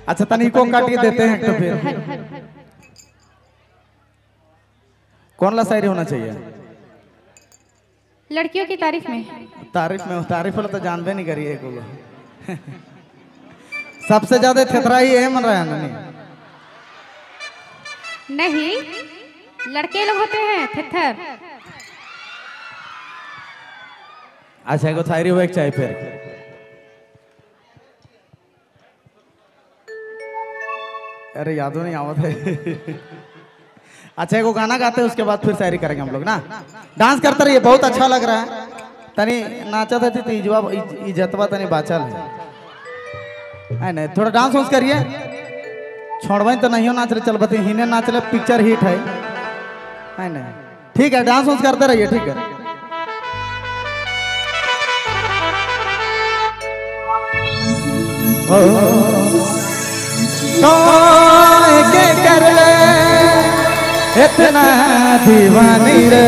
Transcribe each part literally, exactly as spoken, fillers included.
अच्छा तनी को काट के देते हैं तो फिर कौन ला शायरी होना चाहिए? लड़कियों की तारीफ में। तारीफ में तारीफ वाला तो जानबे नहीं करिए को सबसे ज्यादा थेथरा ही है मन रहा है नहीं नहीं लड़के लोग होते हैं थेथर। अच्छा एगो शायरी हुए चाहिए फिर अरे यादों नहीं आवत है अच्छा एगो गाना गाते हैं उसके बाद फिर शायरी करेंगे हम लोग ना। डांस करते रहिए बहुत अच्छा लग रहा है तनी नाचा था तो इजवा इज्जतवा तनी बाचल है नहीं थोड़ा डांस वांस करिए छोड़बे तो नहीं नाच रहे चल बते हिने नाच रहे पिक्चर हिट है नहीं ठीक है डांस वांस करते रहिए ठीक है। तो के कर इतना दीवानी रे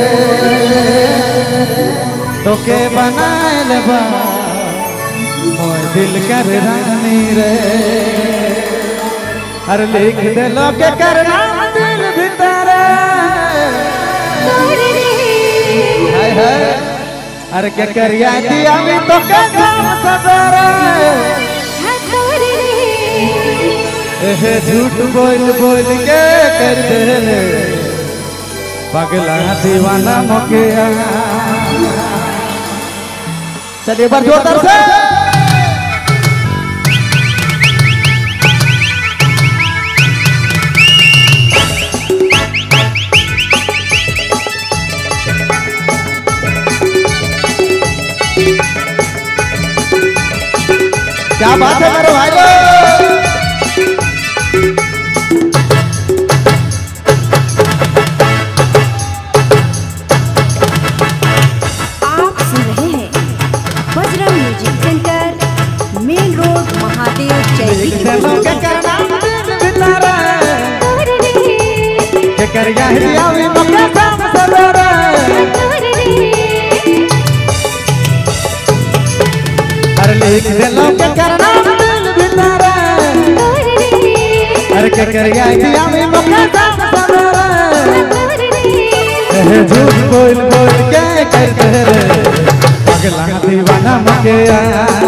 तो के बनाए बा मोय दिल कर रानी रे हर लिख दे लो के करना दिल भीतर हाय हाय अरे के करिया दिया भी तो के काम सवेरे झूठ बोल बोल के कर दे पगला दीवाना मोकिया। चलिए बार जोरदार से क्या बात है मेरे भाई लोग। करिया हिया भी मक्का साम सवेरे अरे लिख दे लो के करना दिल भीतर अरे के करिया हिया भी मक्का साम सवेरे झूठ बोल बोल के कर दे रे पगला दीवाना मकेया।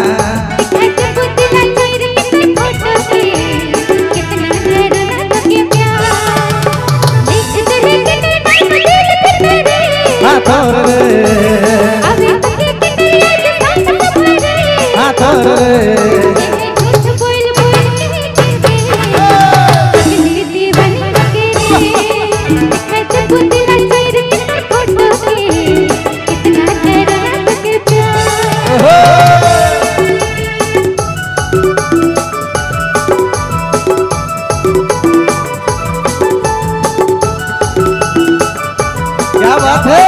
क्या बात है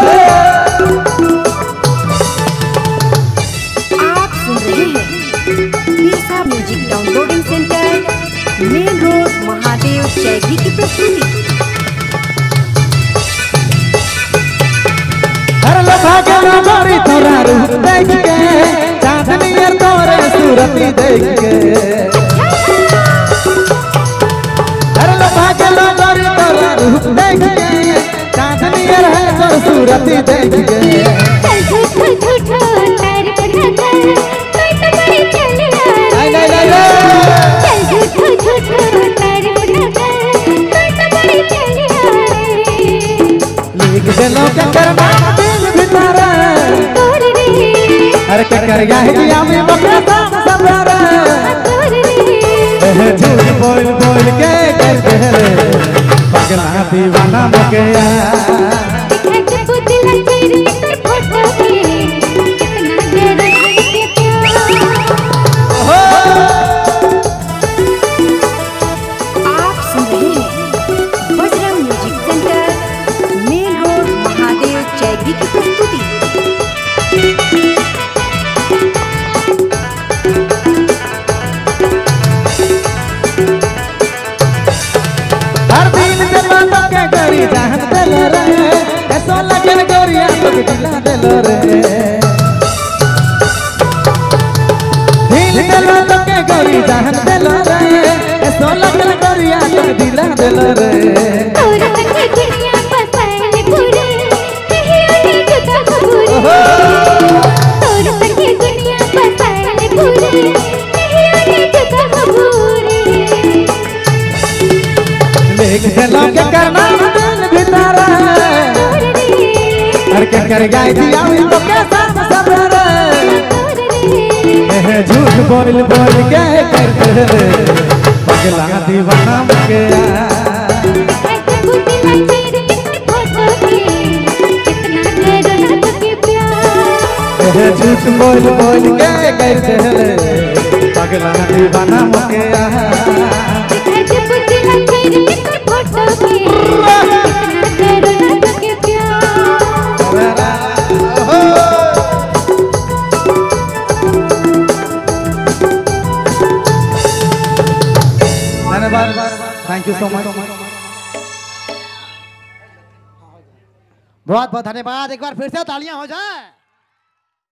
आप सुन रहे हैं Misa music downloading centre main road Mahadev Chaudhary की प्रस्तुति। हर लता के गोरी तोरा रूप देख के चांदनी तोरे सूरती देख के हर लता के गोरी तोरा रूप देख के चांदनी है तोर सूरती देख के नहीं नहीं लिख दे लो के करना दिल भीतर अरे के करिया हिया भी मक्का साम सवेरे झूठ बोल बोल के कर दे रे पगला दीवाना मकेया। आप सुन रहे हैं Bajrang music centre main road Mahadev Chaudhary की प्रस्तुति। हर दिन के बातों के गरी जान दिल रे ऐसा लगे गोरिया तो दिला दिल रे दिल के बातों के गरी जान दिल रे दिला दिल रे तोर सके दुनिया बसाइल पूरे कहियो ने जुदा खबूरे तोर सके दुनिया बसाइल पूरे कहियो ने जुदा खबूरे लेक चलो के करना दिल भीतर हर के कर गई दिया तो कैसा सबर रे झूठ बोल बोल के करते रे पगला दीवाना के ऐसे बुद्धि लचीर फोटो के कितना करो ना के प्यार झूठ बोल बोल के करते रे पगला दीवाना के ऐसे बुद्धि लचीर फोटो के कितना करो ना के प्यार धन्यवाद थैंक यू सो मच बहुत बहुत धन्यवाद। एक बार फिर से तालियां हो जाए।